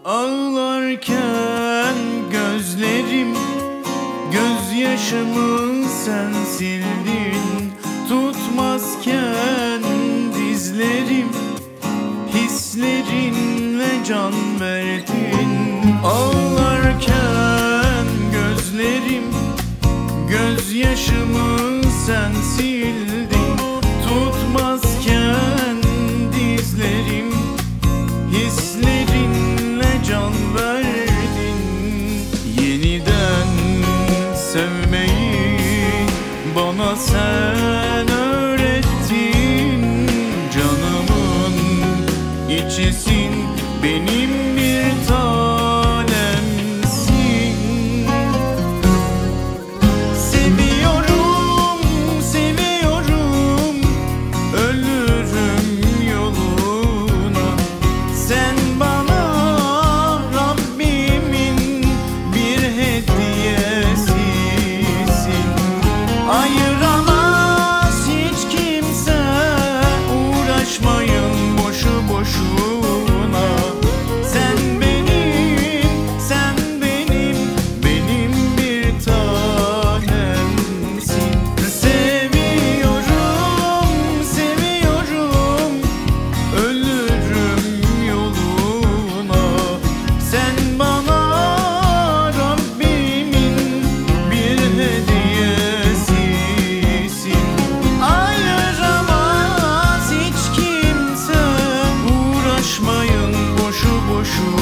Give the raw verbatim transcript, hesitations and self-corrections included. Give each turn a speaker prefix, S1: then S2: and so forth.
S1: Ağlarken gözlerim, gözyaşımı sen sildin. Tutmazken dizlerim, hislerinle can verdin. Ağlarken gözlerim, gözyaşımı sen sildin. Tutmazken dizlerim, hislerinle can verdin. Yeniden sevmeyi bana sen öğrettin. Canımın içisin, benim bir tanemsin. Seviyorum, seviyorum, ölürüm yoluna. Sen bana Rabbimin bir hediyesisin. Ayıramaz hiç kimse, uğraşmayın boşu boşuna. Sen benim, sen benim, benim bir tanemsin. Seviyorum, seviyorum, ölürüm yoluna. Sen bana Rabbimin bir hediyesisin. Ayıramaz hiç kimse, uğraşmayın boşu boşuna.